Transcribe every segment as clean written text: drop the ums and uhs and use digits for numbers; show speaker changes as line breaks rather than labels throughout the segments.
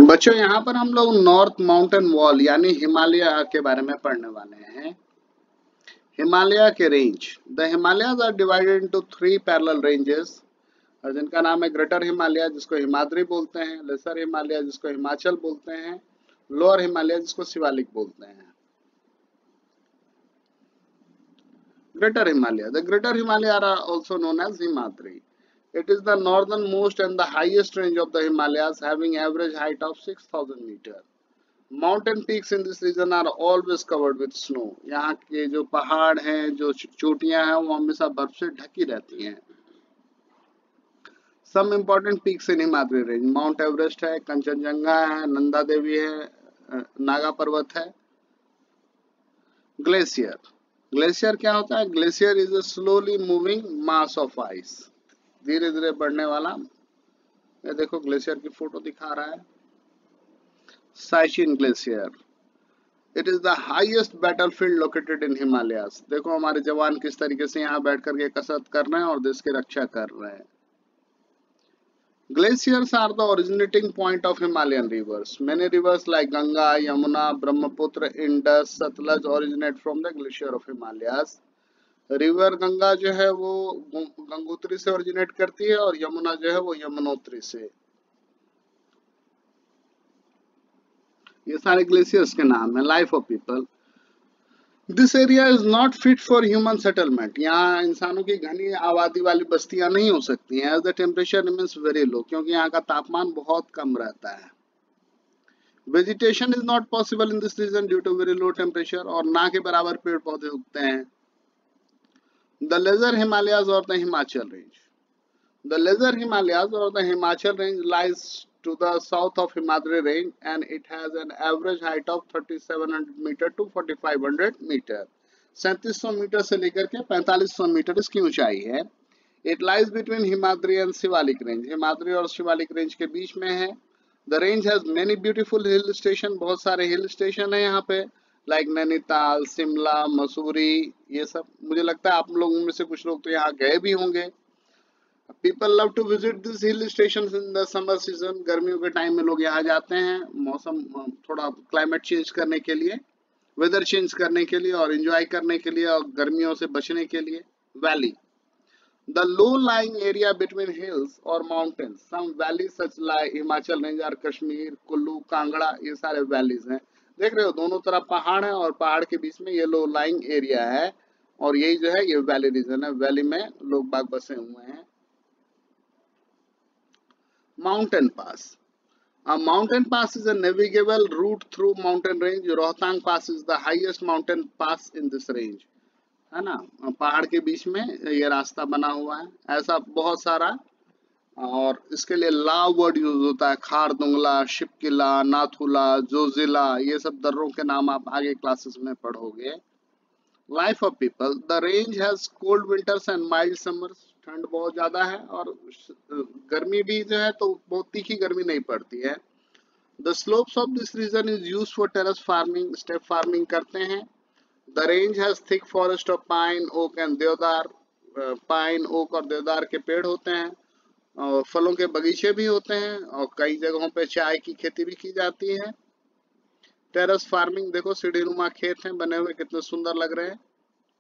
बच्चों यहाँ पर हम लोग नॉर्थ माउंटेन वॉल यानी हिमालय के बारे में पढ़ने वाले हैं। हिमालय के range, the Himalayas are divided into 3 parallel ranges, जिनका नाम है ग्रेटर हिमालय जिसको हिमाद्री बोलते हैं, लेसर हिमालय जिसको हिमाचल बोलते हैं, लोअर हिमालय जिसको शिवालिक बोलते हैं। Greater Himalaya, the greater Himalaya are also known as Himadri. It is the northernmost and the highest range of the Himalayas, having average height of 6,000 meters. Mountain peaks in this region are always covered with snow. यहाँ के जो पहाड़ हैं, जो चोटियां हैं, वो हमेशा बर्फ से ढकी रहती हैं। Some important peaks in Himadri range: Mount Everest है, कंचनजंगा है, नंदा देवी है, नागा पर्वत है। ग्लेशियर, ग्लेशियर क्या होता है? Glacier is a slowly moving mass of ice. धीरे धीरे बढ़ने वाला। ये देखो ग्लेशियर की फोटो दिखा रहा है। Siachen glacier, it is the highest battlefield located in Himalayas. देखो हमारे जवान किस तरीके से यहाँ बैठ करके कसरत कर रहे हैं और देश की रक्षा कर रहे हैं। Glaciers are the originating point of Himalayan rivers. Many rivers like Ganga, Yamuna, Brahmaputra, Indus, Sutlej originate from the glacier of Himalayas. River Ganga जो है वो गंगोत्री से ओरिजिनेट करती है और यमुना जो है वो यमुनोत्री से। ये सारे ग्लेशियर्स के नाम है। Life of people, this area is not fit for human settlement. यहाँ इंसानों की घनी आबादी वाली बस्तियां नहीं हो सकती हैं। As the temperature remains very low, क्योंकि यहाँ का तापमान बहुत कम रहता है। Vegetation is not possible in this region due to very low temperature, और ना के बराबर पेड़ पौधे उगते हैं। The lesser Himalayas or the Himachal range. The lesser Himalayas or the Himachal range lies to the south of Himadri range and it has an average height of 3700 meter to 4500 meter. 3700 metre से लेकर के 4500 metre इसकी ऊंचाई है। It lies between Himadri and Shivalik range. Himadri और Shivalik range के बीच में है। The range has many beautiful hill station. बहुत सारे हिल स्टेशन है यहाँ पे, लाइक नैनीताल, शिमला, मसूरी, ये सब। मुझे लगता है आप लोगों में से कुछ लोग तो यहाँ गए भी होंगे। People love to visit this hill station in the summer season. गर्मियों के टाइम में लोग यहाँ जाते हैं, मौसम थोड़ा क्लाइमेट चेंज करने के लिए, वेदर चेंज करने के लिए और एंजॉय करने के लिए और गर्मियों से बचने के लिए। Valley, the low lying area between hills और mountains. Some valleys such like Himachal range और कश्मीर, कुल्लू, कांगड़ा, ये सारे वैलीज हैं। देख रहे हो दोनों तरफ पहाड़ है और पहाड़ के बीच में ये लो लाइंग एरिया है, और यही जो है ये वैली रीजन है। वैली में लोग बाग बसे हुए हैं। Mountain pass, a mountain pass is a navigable route through mountain range. Rohtang pass is the highest mountain pass in this range, है ना। पहाड़ के बीच में ये रास्ता बना हुआ है। ऐसा बहुत सारा, और इसके लिए ला वर्ड यूज होता है। खारदुंगला, शिपकिला, नाथुला, जोजिला, ये सब दर्रों के नाम आप आगे क्लासेस में पढ़ोगे। Life of people, the range has cold winters and mild summers. ठंड बहुत ज्यादा है और गर्मी भी जो है तो बहुत तीखी गर्मी नहीं पड़ती है। The slopes of this region is used for terrace farming. Step farming करते हैं। The range has thick forest of pine, oak and deodar. Pine, oak और देवदार के पेड़ होते हैं, और फलों के बगीचे भी होते हैं, और कई जगहों पे चाय की खेती भी की जाती है। टेरेस फार्मिंग, देखो सीढ़ीनुमा खेत हैं बने हुए, कितने सुंदर लग रहे हैं।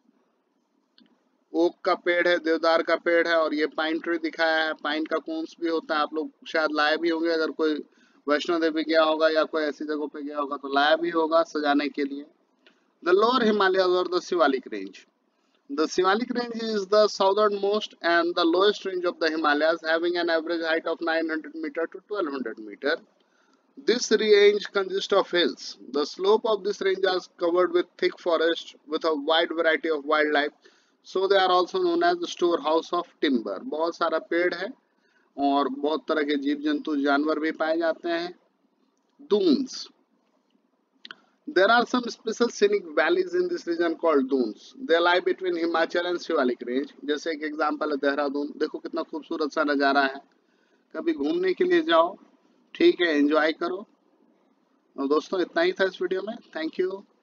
ओक का पेड़ है, देवदार का पेड़ है, और ये पाइन ट्री दिखाया है। पाइन का कोन्स भी होता है, आप लोग शायद लाए भी होंगे। अगर कोई वैष्णो देवी गया होगा या कोई ऐसी जगहों पे गया होगा तो लाया भी होगा सजाने के लिए। द लोअर हिमालयाज और the Shivalik range, the Shivalik range is the southernmost and the lowest range of the Himalayas, having an average height of 900 meter to 1200 meter. This range consists of hills. The slope of this range is covered with thick forest with a wide variety of wildlife, so they are also known as the storehouse of timber. बहुत सारा पेड़ है और बहुत तरह के जीव जंतु जानवर भी पाए जाते हैं। Dunes, there are some special scenic valleys in this region called dunes. They lie between Himachal and Shivalik range. जैसे एक एग्जांपल है देहरादून। देखो कितना खूबसूरत सा नज़ारा है। कभी घूमने के लिए जाओ, ठीक है, एंजॉय करो। और दोस्तों इतना ही था इस वीडियो में। Thank you.